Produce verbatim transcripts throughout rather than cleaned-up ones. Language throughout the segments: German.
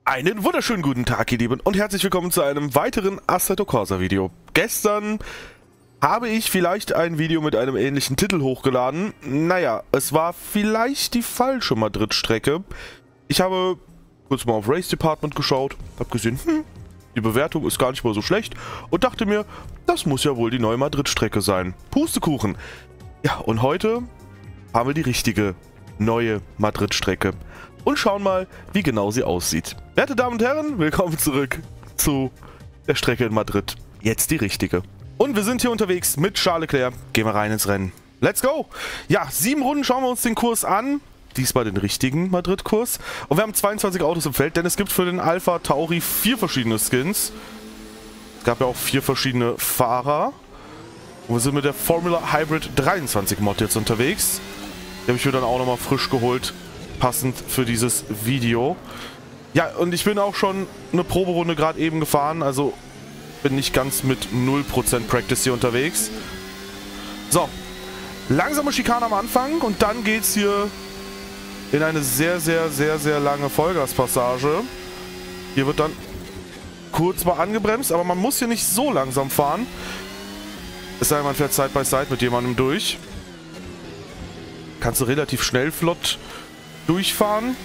Einen wunderschönen guten Tag, ihr Lieben, und herzlich willkommen zu einem weiteren Assetto Corsa Video. Gestern habe ich vielleicht ein Video mit einem ähnlichen Titel hochgeladen. Naja, es war vielleicht die falsche Madrid-Strecke. Ich habe kurz mal auf Race Department geschaut, habe gesehen, hm, die Bewertung ist gar nicht mal so schlecht und dachte mir, das muss ja wohl die neue Madrid-Strecke sein. Pustekuchen. Ja, und heute haben wir die richtige neue Madrid-Strecke. Und schauen mal, wie genau sie aussieht. Werte Damen und Herren, willkommen zurück zu der Strecke in Madrid. Jetzt die richtige. Und wir sind hier unterwegs mit Charles Leclerc. Gehen wir rein ins Rennen. Let's go! Ja, sieben Runden schauen wir uns den Kurs an. Diesmal den richtigen Madrid-Kurs. Und wir haben zweiundzwanzig Autos im Feld, denn es gibt für den Alpha Tauri vier verschiedene Skins. Es gab ja auch vier verschiedene Fahrer. Und wir sind mit der Formula Hybrid dreiundzwanzig Mod jetzt unterwegs. Die habe ich mir dann auch nochmal frisch geholt. Passend für dieses Video. Ja, und ich bin auch schon eine Proberunde gerade eben gefahren, also bin nicht ganz mit null Prozent Practice hier unterwegs. So, langsame Schikane am Anfang und dann geht's hier in eine sehr, sehr, sehr, sehr lange Vollgaspassage. Hier wird dann kurz mal angebremst, aber man muss hier nicht so langsam fahren. Es sei denn, man fährt Side by Side mit jemandem durch. Kannst du relativ schnell flott durchfahren.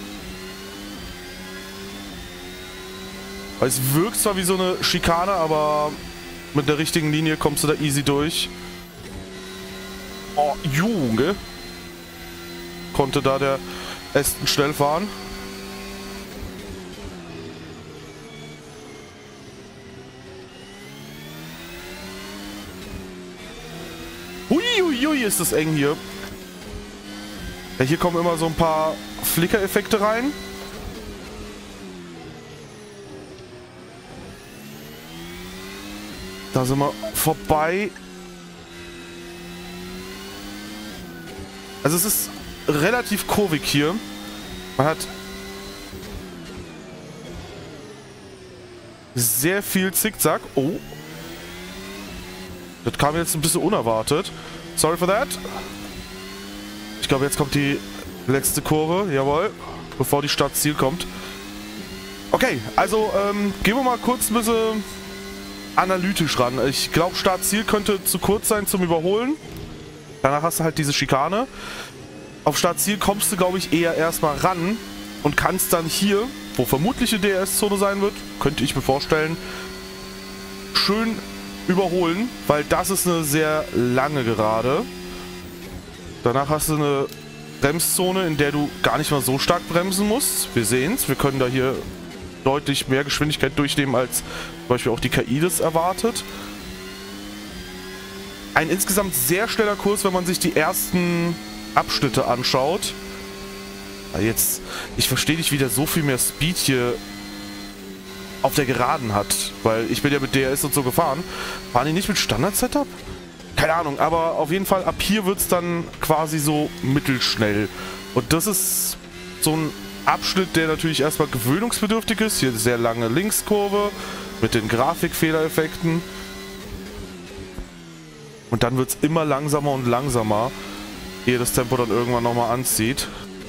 Es wirkt zwar wie so eine Schikane, aber mit der richtigen Linie kommst du da easy durch. Oh, Junge! Konnte da der Aston schnell fahren. Huiuiui, ist das eng hier. Ja, hier kommen immer so ein paar Flicker-Effekte rein. Da sind wir vorbei. Also es ist relativ kurvig hier. Man hat sehr viel Zickzack. Oh. Das kam jetzt ein bisschen unerwartet. Sorry for that. Ich glaube, jetzt kommt die letzte Kurve. Jawohl. Bevor die Startziel kommt. Okay, also ähm, gehen wir mal kurz ein bisschen analytisch ran. Ich glaube, Startziel könnte zu kurz sein zum Überholen. Danach hast du halt diese Schikane. Auf Startziel kommst du, glaube ich, eher erstmal ran und kannst dann hier, wo vermutlich eine D R S-Zone sein wird, könnte ich mir vorstellen, schön überholen, weil das ist eine sehr lange Gerade. Danach hast du eine Bremszone, in der du gar nicht mal so stark bremsen musst. Wir sehen es, wir können da hier deutlich mehr Geschwindigkeit durchnehmen, als zum Beispiel auch die K I das erwartet. Ein insgesamt sehr schneller Kurs, wenn man sich die ersten Abschnitte anschaut. Jetzt, ich verstehe nicht, wie der so viel mehr Speed hier auf der Geraden hat, weil ich bin ja mit D R S und so gefahren. Fahren die nicht mit Standard-Setup? Keine Ahnung, aber auf jeden Fall ab hier wird es dann quasi so mittelschnell. Und das ist so ein Abschnitt, der natürlich erstmal gewöhnungsbedürftig ist. Hier eine sehr lange Linkskurve mit den Grafikfehlereffekten. Und dann wird es immer langsamer und langsamer, ehe das Tempo dann irgendwann nochmal anzieht.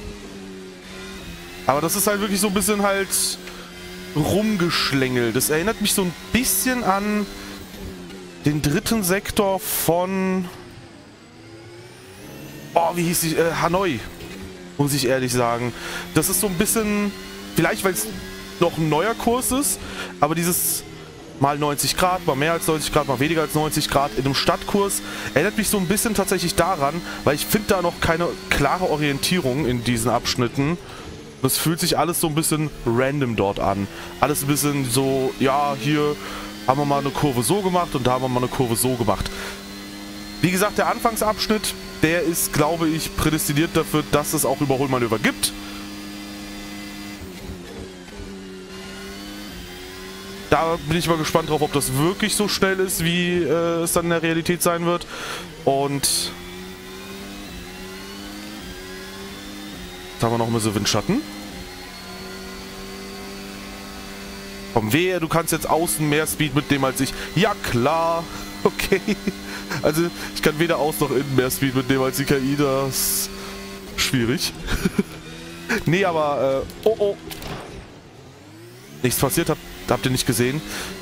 Aber das ist halt wirklich so ein bisschen halt rumgeschlängelt. Das erinnert mich so ein bisschen an den dritten Sektor von... Oh, wie hieß die? Äh, Hanoi. Muss ich ehrlich sagen. Das ist so ein bisschen... Vielleicht, weil es noch ein neuer Kurs ist, aber dieses mal neunzig Grad, mal mehr als neunzig Grad, mal weniger als neunzig Grad in einem Stadtkurs erinnert mich so ein bisschen tatsächlich daran, weil ich finde da noch keine klare Orientierung in diesen Abschnitten. Das fühlt sich alles so ein bisschen random dort an. Alles ein bisschen so, ja, hier haben wir mal eine Kurve so gemacht und da haben wir mal eine Kurve so gemacht. Wie gesagt, der Anfangsabschnitt, der ist, glaube ich, prädestiniert dafür, dass es auch Überholmanöver gibt. Da bin ich mal gespannt drauf, ob das wirklich so schnell ist, wie äh, es dann in der Realität sein wird. Und jetzt haben wir noch ein bisschen Windschatten. Komm, wehe, du kannst jetzt außen mehr Speed mitnehmen als ich. Ja, klar. Okay. Also, ich kann weder außen noch innen mehr Speed mitnehmen als die K I. Das ist schwierig. Nee, aber, äh, oh, oh. nichts passiert. Hab, habt ihr nicht gesehen.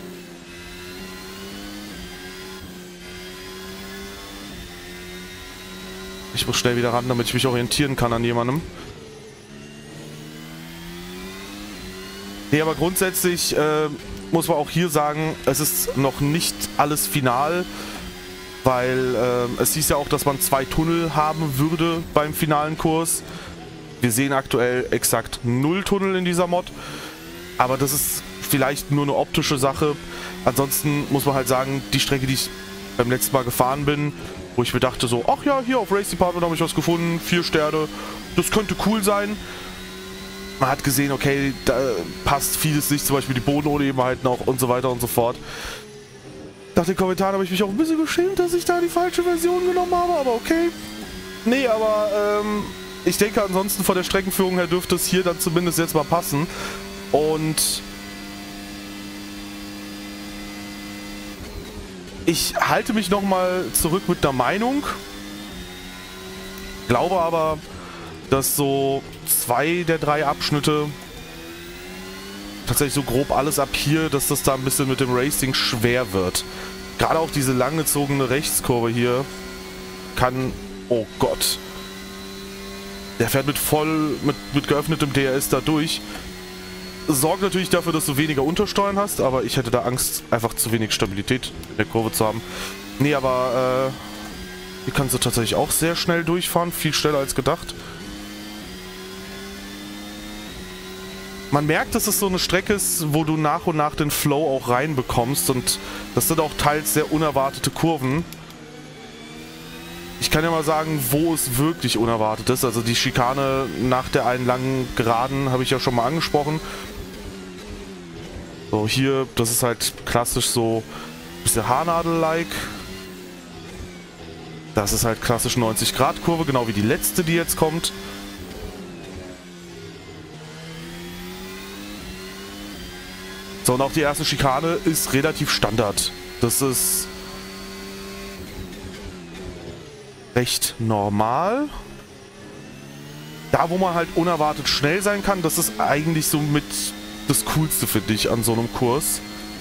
Ich muss schnell wieder ran, damit ich mich orientieren kann an jemandem. Nee, aber grundsätzlich äh, muss man auch hier sagen, es ist noch nicht alles final, weil äh, es hieß ja auch, dass man zwei Tunnel haben würde beim finalen Kurs. Wir sehen aktuell exakt null Tunnel in dieser Mod, aber das ist vielleicht nur eine optische Sache. Ansonsten muss man halt sagen, die Strecke, die ich beim letzten Mal gefahren bin, wo ich mir dachte so, ach ja, hier auf Race Department habe ich was gefunden, vier Sterne, das könnte cool sein. Man hat gesehen, okay, da passt vieles nicht, zum Beispiel die Bodenunebenheiten auch und so weiter und so fort. Nach den Kommentaren habe ich mich auch ein bisschen geschämt, dass ich da die falsche Version genommen habe, aber okay. Nee, aber ähm, ich denke ansonsten von der Streckenführung her dürfte es hier dann zumindest jetzt mal passen. Und ich halte mich nochmal zurück mit der Meinung. Glaube aber, dass so zwei der drei Abschnitte, tatsächlich so grob alles ab hier, dass das da ein bisschen mit dem Racing schwer wird. Gerade auch diese langgezogene Rechtskurve hier kann... Oh Gott. Der fährt mit voll, mit, mit geöffnetem D R S da durch. Sorgt natürlich dafür, dass du weniger Untersteuern hast, aber ich hätte da Angst, einfach zu wenig Stabilität in der Kurve zu haben. Nee, aber äh, hier kannst du tatsächlich auch sehr schnell durchfahren, viel schneller als gedacht. Man merkt, dass es so eine Strecke ist, wo du nach und nach den Flow auch reinbekommst und das sind auch teils sehr unerwartete Kurven. Ich kann ja mal sagen, wo es wirklich unerwartet ist. Also die Schikane nach der einen langen Geraden habe ich ja schon mal angesprochen. So, hier, das ist halt klassisch so ein bisschen Haarnadel-like. Das ist halt klassisch neunzig Grad Kurve, genau wie die letzte, die jetzt kommt. So, und auch die erste Schikane ist relativ Standard. Das ist recht normal. Da, wo man halt unerwartet schnell sein kann, das ist eigentlich so mit das Coolste für dich an so einem Kurs.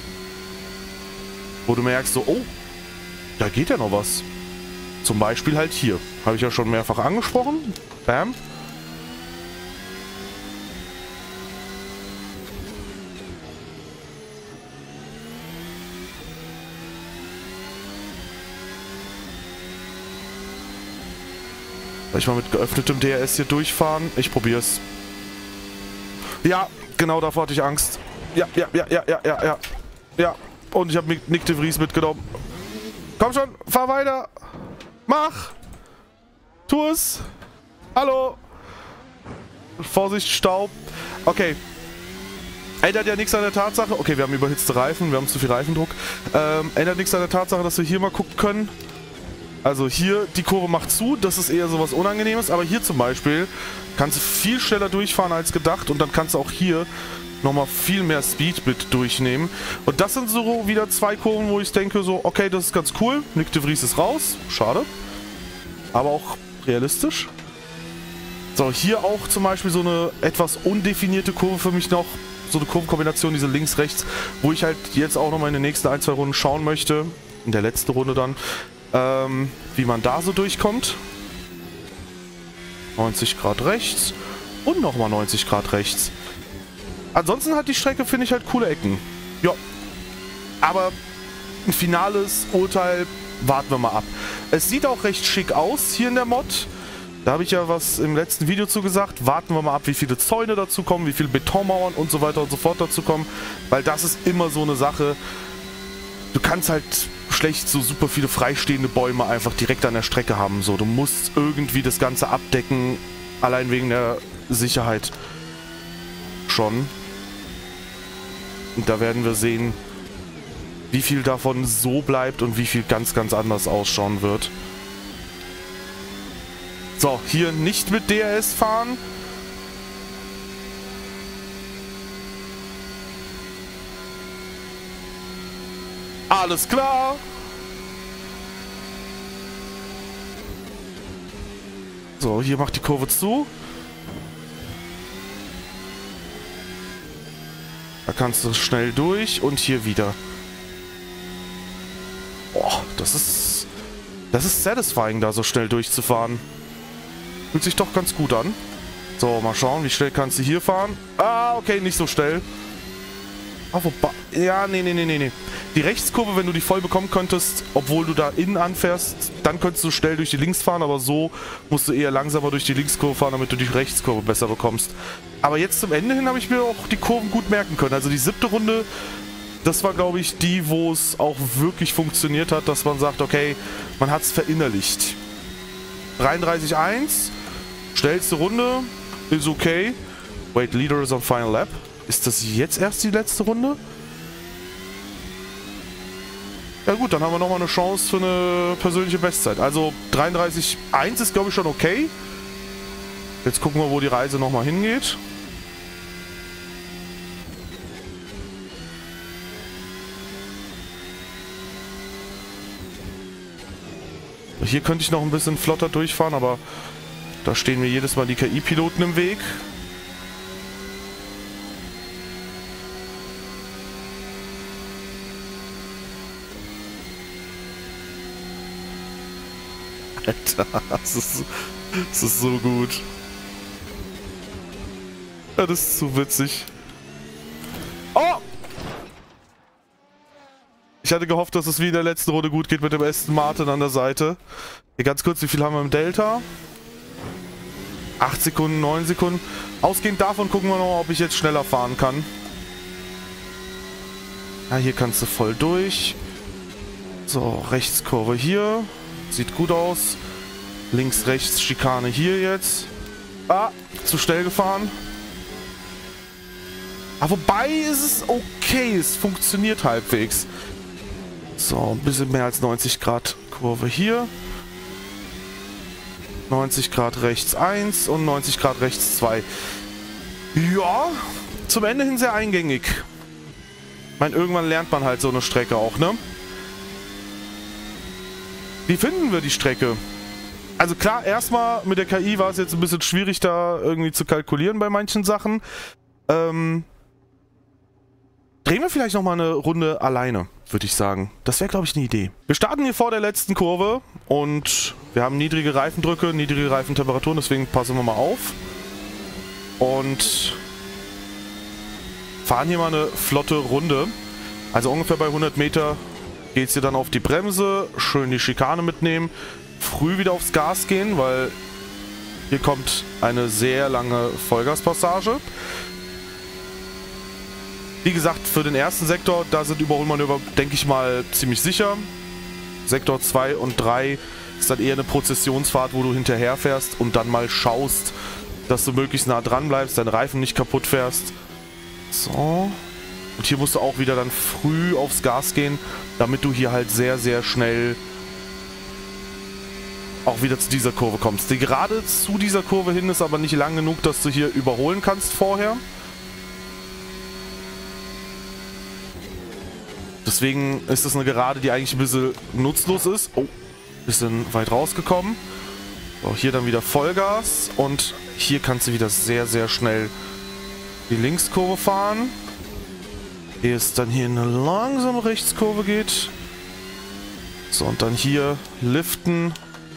Wo du merkst so, oh, da geht ja noch was. Zum Beispiel halt hier. Habe ich ja schon mehrfach angesprochen. Bam. Soll ich mal mit geöffnetem D R S hier durchfahren? Ich probier's. Ja, genau davor hatte ich Angst. Ja, ja, ja, ja, ja, ja, ja. Ja, und ich habe Nick de Vries mitgenommen. Komm schon, fahr weiter. Mach. Tu es. Hallo. Vorsicht, Staub. Okay. Ändert ja nichts an der Tatsache. Okay, wir haben überhitzte Reifen. Wir haben zu viel Reifendruck. Ähm, ändert nichts an der Tatsache, dass wir hier mal gucken können. Also hier, die Kurve macht zu, das ist eher so was Unangenehmes, aber hier zum Beispiel kannst du viel schneller durchfahren als gedacht und dann kannst du auch hier nochmal viel mehr Speed mit durchnehmen. Und das sind so wieder zwei Kurven, wo ich denke so, okay, das ist ganz cool. Nick de Vries ist raus, schade, aber auch realistisch. So, hier auch zum Beispiel so eine etwas undefinierte Kurve für mich noch, so eine Kurvenkombination, diese links-rechts, wo ich halt jetzt auch nochmal in den nächsten ein, zwei Runden schauen möchte, in der letzten Runde dann, Ähm, wie man da so durchkommt. neunzig Grad rechts und nochmal neunzig Grad rechts. Ansonsten hat die Strecke, finde ich, halt coole Ecken. Ja. Aber ein finales Urteil warten wir mal ab. Es sieht auch recht schick aus hier in der Mod. Da habe ich ja was im letzten Video zu gesagt. Warten wir mal ab, wie viele Zäune dazu kommen, wie viele Betonmauern und so weiter und so fort dazu kommen. Weil das ist immer so eine Sache. Du kannst halt schlecht so super viele freistehende Bäume einfach direkt an der Strecke haben. So, du musst irgendwie das Ganze abdecken, allein wegen der Sicherheit schon. Und da werden wir sehen, wie viel davon so bleibt und wie viel ganz, ganz anders ausschauen wird. So, hier nicht mit D R S fahren. Alles klar. So, hier macht die Kurve zu. Da kannst du schnell durch und hier wieder. Boah, das ist... Das ist satisfying, da so schnell durchzufahren. Fühlt sich doch ganz gut an. So, mal schauen, wie schnell kannst du hier fahren. Ah, okay, nicht so schnell. Ah, wobei... Ja, nee, nee, nee, nee, nee. Die Rechtskurve, wenn du die voll bekommen könntest, obwohl du da innen anfährst, dann könntest du schnell durch die Links fahren, aber so musst du eher langsamer durch die Linkskurve fahren, damit du die Rechtskurve besser bekommst. Aber jetzt zum Ende hin habe ich mir auch die Kurven gut merken können. Also die siebte Runde, das war, glaube ich, die, wo es auch wirklich funktioniert hat, dass man sagt, okay, man hat es verinnerlicht. dreiunddreißig eins, schnellste Runde, ist okay. Wait, Leader is on final lap. Ist das jetzt erst die letzte Runde? Ja gut, dann haben wir nochmal eine Chance für eine persönliche Bestzeit. Also dreiunddreißig eins ist, glaube ich, schon okay. Jetzt gucken wir, wo die Reise nochmal hingeht. Hier könnte ich noch ein bisschen flotter durchfahren, aber da stehen mir jedes Mal die K I-Piloten im Weg. Alter, das ist, das ist so gut. Ja, das ist so witzig. Oh! Ich hatte gehofft, dass es wie in der letzten Runde gut geht mit dem Aston Martin an der Seite. Hier ganz kurz, wie viel haben wir im Delta? acht Sekunden, neun Sekunden. Ausgehend davon gucken wir noch, ob ich jetzt schneller fahren kann. Ja, hier kannst du voll durch. So, Rechtskurve hier. Sieht gut aus. Links, rechts, Schikane hier jetzt. Ah, zu schnell gefahren. Aber wobei ist es okay. Es funktioniert halbwegs. So, ein bisschen mehr als neunzig Grad Kurve hier. neunzig Grad rechts eins und neunzig Grad rechts zwei. Ja, zum Ende hin sehr eingängig. Ich meine, irgendwann lernt man halt so eine Strecke auch, ne? Wie finden wir die Strecke? Also klar, erstmal mit der K I war es jetzt ein bisschen schwierig, da irgendwie zu kalkulieren bei manchen Sachen. Ähm, drehen wir vielleicht nochmal eine Runde alleine, würde ich sagen. Das wäre, glaube ich, eine Idee. Wir starten hier vor der letzten Kurve und wir haben niedrige Reifendrücke, niedrige Reifentemperaturen, deswegen passen wir mal auf. Und fahren hier mal eine flotte Runde. Also ungefähr bei hundert Meter geht es hier dann auf die Bremse, schön die Schikane mitnehmen, früh wieder aufs Gas gehen, weil hier kommt eine sehr lange Vollgaspassage. Wie gesagt, für den ersten Sektor, da sind Überholmanöver, denke ich mal, ziemlich sicher. Sektor zwei und drei ist dann eher eine Prozessionsfahrt, wo du hinterher fährst und dann mal schaust, dass du möglichst nah dran bleibst, deinen Reifen nicht kaputt fährst. So. Und hier musst du auch wieder dann früh aufs Gas gehen, damit du hier halt sehr, sehr schnell auch wieder zu dieser Kurve kommst. Die Gerade zu dieser Kurve hin ist aber nicht lang genug, dass du hier überholen kannst vorher. Deswegen ist das eine Gerade, die eigentlich ein bisschen nutzlos ist. Oh, bisschen weit rausgekommen. So, hier dann wieder Vollgas und hier kannst du wieder sehr, sehr schnell die Linkskurve fahren. Ehe es dann hier in eine langsame Rechtskurve geht. So, und dann hier liften.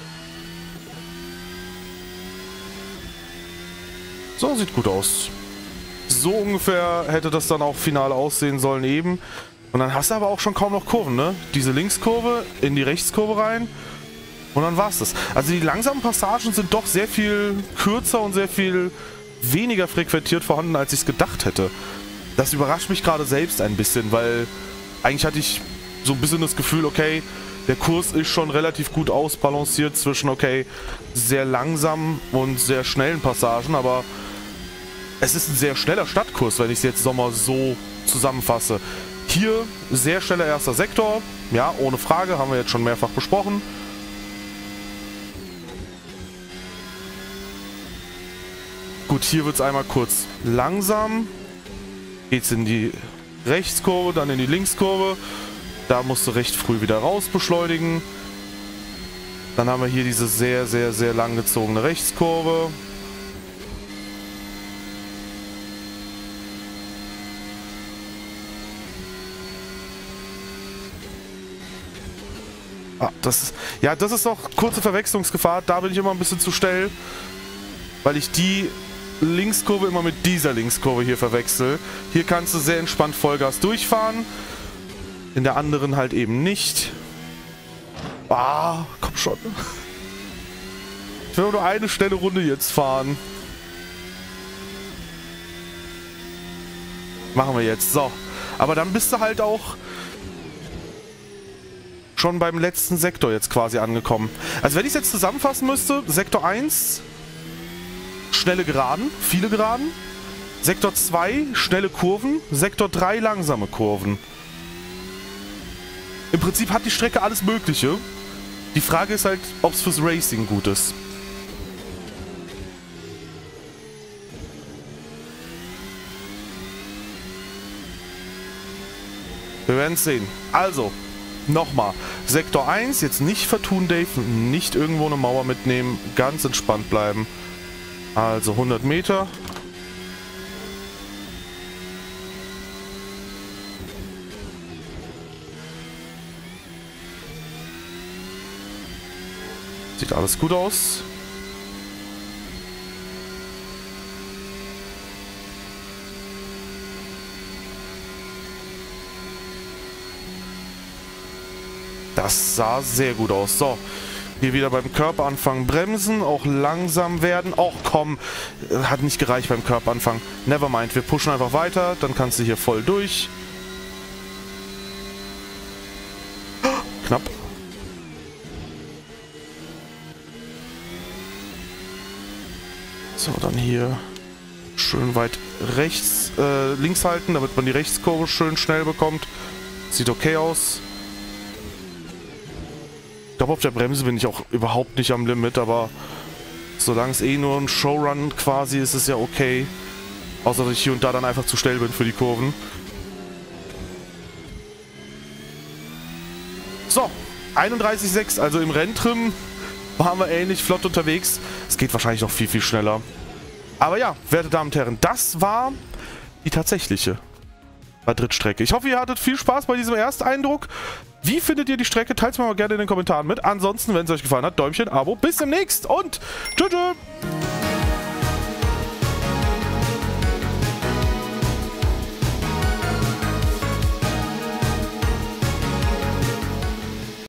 So, sieht gut aus. So ungefähr hätte das dann auch final aussehen sollen eben. Und dann hast du aber auch schon kaum noch Kurven, ne? Diese Linkskurve in die Rechtskurve rein. Und dann war's das. Also die langsamen Passagen sind doch sehr viel kürzer und sehr viel weniger frequentiert vorhanden, als ich es gedacht hätte. Das überrascht mich gerade selbst ein bisschen, weil eigentlich hatte ich so ein bisschen das Gefühl, okay, der Kurs ist schon relativ gut ausbalanciert zwischen, okay, sehr langsamen und sehr schnellen Passagen, aber es ist ein sehr schneller Stadtkurs, wenn ich es jetzt nochmal so zusammenfasse. Hier sehr schneller erster Sektor, ja, ohne Frage, haben wir jetzt schon mehrfach besprochen. Gut, hier wird es einmal kurz langsam. Geht's in die Rechtskurve, dann in die Linkskurve. Da musst du recht früh wieder raus beschleunigen. Dann haben wir hier diese sehr, sehr, sehr lang gezogene Ah, das ist... Ja, das ist noch kurze Verwechslungsgefahr. Da bin ich immer ein bisschen zu schnell. Weil ich die Linkskurve immer mit dieser Linkskurve hier verwechsel. Hier kannst du sehr entspannt Vollgas durchfahren. In der anderen halt eben nicht. Ah, komm schon. Ich will nur eine schnelle Runde jetzt fahren. Machen wir jetzt. So. Aber dann bist du halt auch schon beim letzten Sektor jetzt quasi angekommen. Also wenn ich es jetzt zusammenfassen müsste, Sektor eins, schnelle Geraden, viele Geraden. Sektor zwei, schnelle Kurven. Sektor drei, langsame Kurven. Im Prinzip hat die Strecke alles Mögliche. Die Frage ist halt, ob es fürs Racing gut ist. Wir werden es sehen. Also, nochmal. Sektor eins, jetzt nicht vertun, Dave. Nicht irgendwo eine Mauer mitnehmen. Ganz entspannt bleiben. Also hundert Meter. Sieht alles gut aus. Das sah sehr gut aus. So, hier wieder beim Curb anfangen bremsen, auch langsam werden. Och komm, hat nicht gereicht beim Curb anfangen. Nevermind, wir pushen einfach weiter, dann kannst du hier voll durch. Knapp. So, dann hier schön weit rechts, äh, links halten, damit man die Rechtskurve schön schnell bekommt. Sieht okay aus. Ich glaube, auf der Bremse bin ich auch überhaupt nicht am Limit, aber solange es eh nur ein Showrun quasi ist, ist es ja okay. Außer, dass ich hier und da dann einfach zu schnell bin für die Kurven. So, einunddreißig Komma sechs, also im Renntrim waren wir ähnlich flott unterwegs. Es geht wahrscheinlich noch viel, viel schneller. Aber ja, werte Damen und Herren, das war die tatsächliche Madrid-Strecke. Ich hoffe, ihr hattet viel Spaß bei diesem Ersteindruck. Wie findet ihr die Strecke? Teilt es mir mal gerne in den Kommentaren mit. Ansonsten, wenn es euch gefallen hat, Däumchen, Abo. Bis demnächst und tschüss.